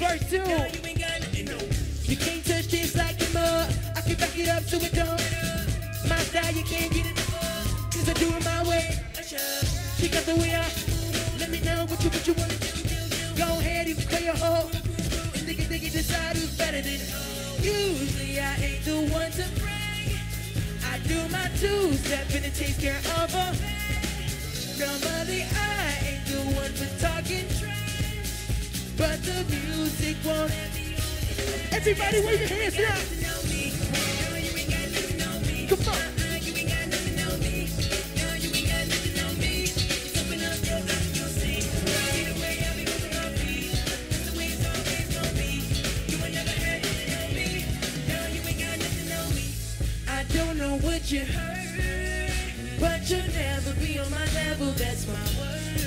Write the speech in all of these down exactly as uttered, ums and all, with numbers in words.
verse two. You can't touch this like a mug. I can back it up so it don't. My style, you can't get it. Cause I do it my way. She got the way I. Let me know what you, what you want to do. Go ahead, you can play your hoe. And nigga, nigga, decide who's better than. Usually I ain't the one to brag. I do my two-step and it takes care of her. Normally I ain't the one for talking trash, but the music won't. Everybody wave your hands now. Come on. I don't know what you heard, but you'll never be on my level, that's my word.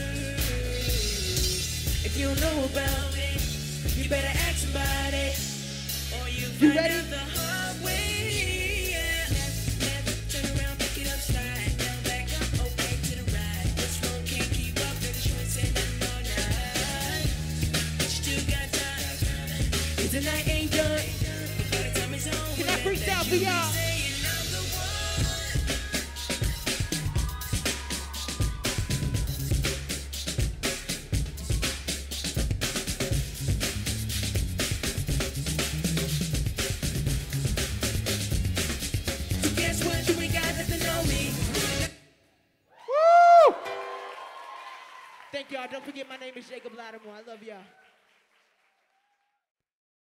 If you don't know about it, you better ask somebody. Or you, you ready? The hard way, yeah. Never turn around, pick it up, slide down, back up, okay to the right. This one can't keep up, baby, you ain't saying nothing all night. But you still got time, cause the night ain't done. But by the time it's on, can I freestyle for y'all? Thank y'all. Don't forget my name is Jacob Latimore. I love y'all.